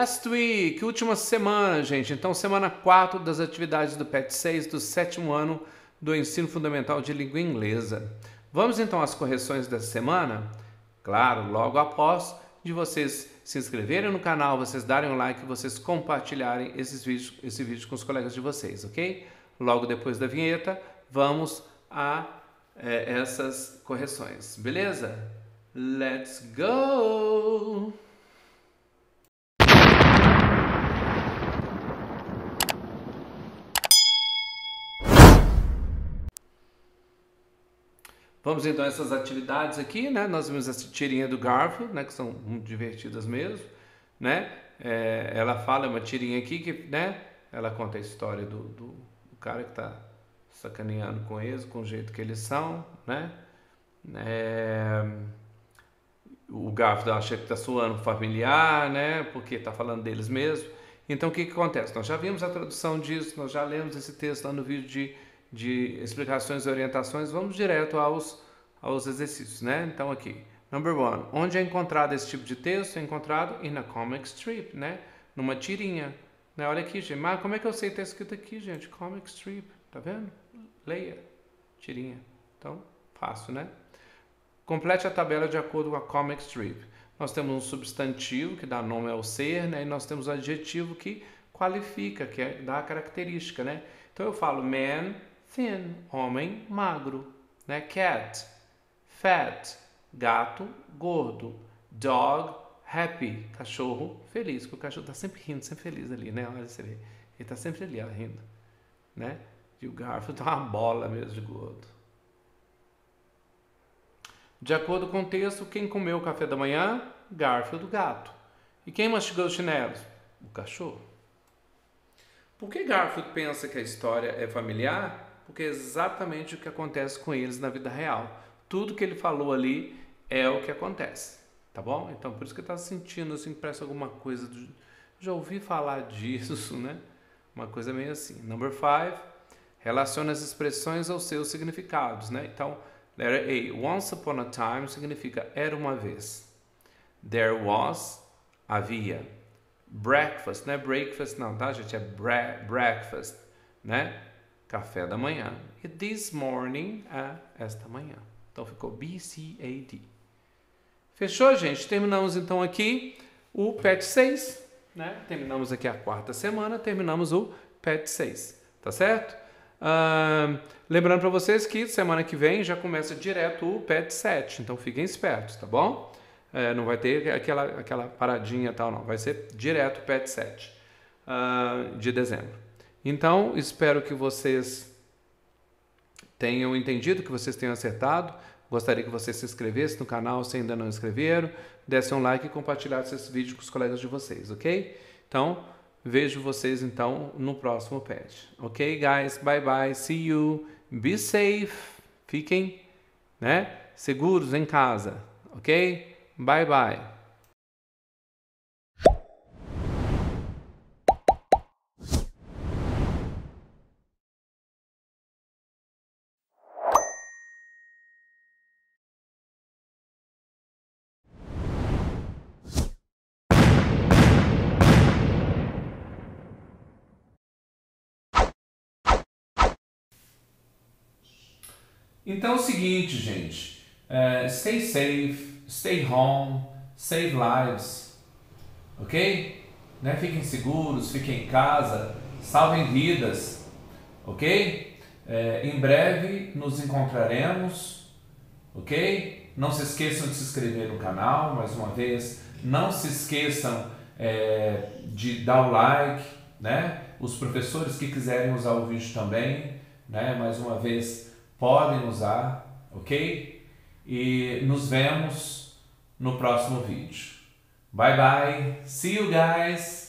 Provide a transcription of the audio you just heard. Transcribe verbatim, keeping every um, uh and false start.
Last week, última semana, gente. Então, semana quatro das atividades do P E T seis do sétimo ano do Ensino Fundamental de Língua Inglesa. Vamos então às correções dessa semana? Claro, logo após de vocês se inscreverem no canal, vocês darem um like, vocês compartilharem esses vídeos, esse vídeo com os colegas de vocês, ok? Logo depois da vinheta, vamos a é, essas correções, beleza? Let's go! Vamos então a essas atividades aqui, né? Nós vimos essa tirinha do Garfield, né? Que são muito divertidas mesmo, né? É, ela fala, é uma tirinha aqui que, né? Ela conta a história do, do, do cara que tá sacaneando com eles, com o jeito que eles são, né? É, o Garfield acha que tá soando familiar, né? Porque tá falando deles mesmo. Então o que que acontece? Nós já vimos a tradução disso, nós já lemos esse texto lá no vídeo de de explicações e orientações. Vamos direto aos, aos exercícios, né? Então aqui, number one, onde é encontrado esse tipo de texto? É encontrado in a comic strip, né? Numa tirinha, né? Olha aqui, gente, mas como é que eu sei que está escrito aqui, gente? Comic strip, tá vendo? Leia, tirinha. Então, fácil, né? Complete a tabela de acordo com a comic strip. Nós temos um substantivo que dá nome ao ser, né? E nós temos um adjetivo que qualifica, que é, dá a característica, né? Então eu falo man, thin, homem magro, né? Cat, fat, gato gordo, dog, happy, cachorro feliz, porque o cachorro está sempre rindo, sempre feliz ali, né? Olha, você vê, ele está sempre ali, ó, rindo, né? E o Garfield tá uma bola mesmo de gordo. De acordo com o texto, quem comeu o café da manhã? Garfield, o gato. E quem mastigou os chinelos? O cachorro. Por que Garfield pensa que a história é familiar? Porque é exatamente o que acontece com eles na vida real. Tudo que ele falou ali é o que acontece, tá bom? Então, por isso que ele está sentindo, assim, parece alguma coisa, do... já ouvi falar disso, né? Uma coisa meio assim. Number five, relaciona as expressões aos seus significados, né? Então, letter A, once upon a time significa era uma vez. There was, havia. Breakfast, não é breakfast não, tá, gente? É bre breakfast, né? Café da manhã. E this morning é esta manhã. Então ficou B C A D. Fechou, gente? Terminamos então aqui o P E T seis, né? Terminamos aqui a quarta semana, terminamos o P E T seis, tá certo? Uh, lembrando para vocês que semana que vem já começa direto o P E T sete, então fiquem espertos, tá bom? É, não vai ter aquela, aquela paradinha e tal, não. Vai ser direto P E T sete uh, de dezembro. Então, espero que vocês tenham entendido, que vocês tenham acertado. Gostaria que vocês se inscrevessem no canal se ainda não inscreveram, dessem um like e compartilhassem esse vídeo com os colegas de vocês, ok? Então, vejo vocês então no próximo P E T. Ok, guys? Bye bye. See you. Be safe. Fiquem, né, seguros em casa, ok? Bye bye. Então é o seguinte, gente. Uh, stay safe, stay home, save lives, ok? Né? Fiquem seguros, fiquem em casa, salvem vidas, ok? Uh, em breve nos encontraremos, ok? Não se esqueçam de se inscrever no canal, mais uma vez. Não se esqueçam é, de dar o like, né? Os professores que quiserem usar o vídeo também, né? Mais uma vez, podem usar, ok? E nos vemos no próximo vídeo. Bye bye. See you guys.